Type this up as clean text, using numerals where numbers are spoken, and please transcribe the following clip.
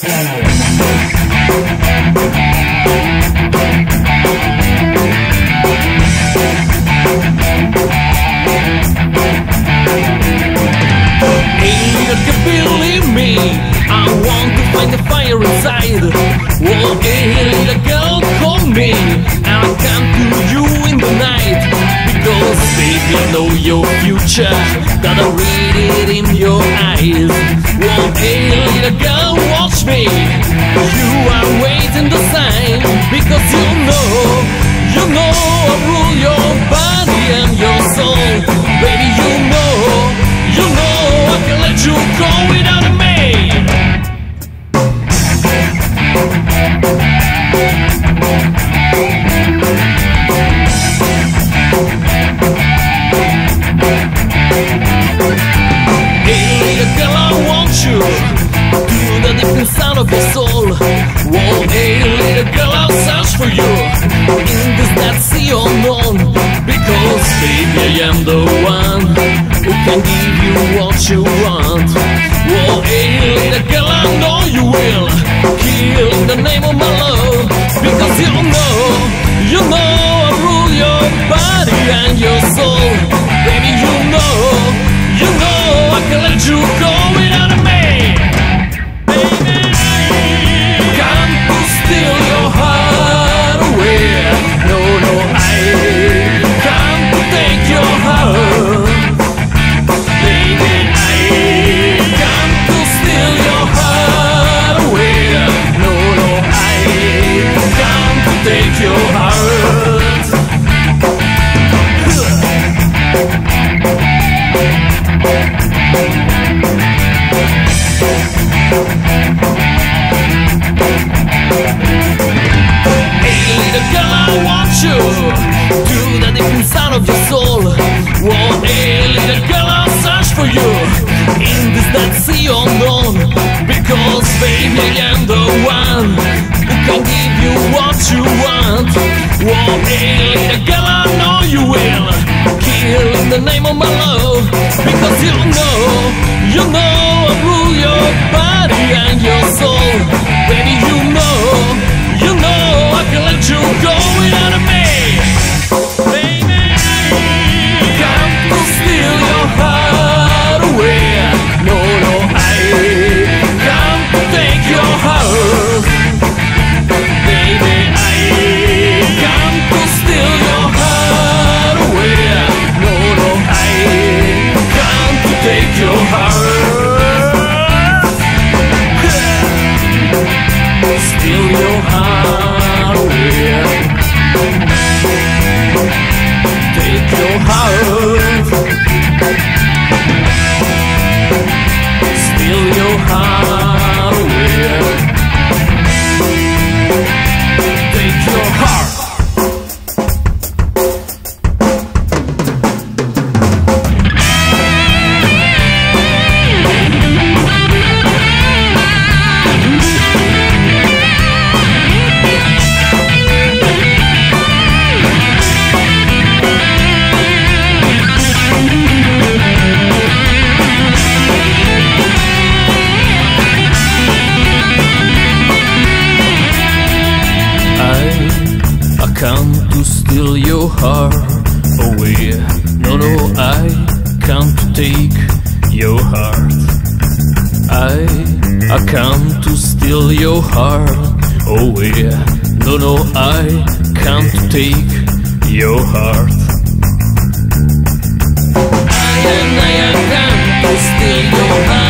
Believe me, I want to find the fire inside. Oh, hey, little girl, call me, and I'll come to you in the night. Because baby, I know your future, that I read it in your eyes. Oh, hey, little girl, watch me. You are waiting the sign, because you know I rule your body and your soul. Baby, you know I can let you go without me. Hey, little girl, I want you to the deep inside of your soul. Whoa, hey, little girl, I'll search for you in this that sea unknown. Because baby, I am the one who can give you what you want. Whoa, hey, little girl, I know you will kill in the name of my love. Because you know I rule your body and your soul. Baby, you know I can let you go without me. Baby, come to steal your heart away. No, I come to take your heart. Baby, I come to steal your heart away. No, I come to take your heart. Hey, little girl, I want you to the deep inside of your soul. Whoa, hey, little girl, I'll search for you in this that sea unknown. Because baby, I am the one who can give you what you want. Whoa, hey, little girl, I know you will kill in the name of my love. Because you know I rule your body and your soul. Baby, you know I can let you go without me. Baby, come to steal your heart away. No, I come to take your heart. Baby, I come to steal your heart away. No, I come to take your heart. Steal your heart away. Take your heart. Steal your heart away. Take your heart. I come to steal your heart away. No, I come to take your heart. I come to steal your heart away. No, I come to take your heart. I come to steal your heart.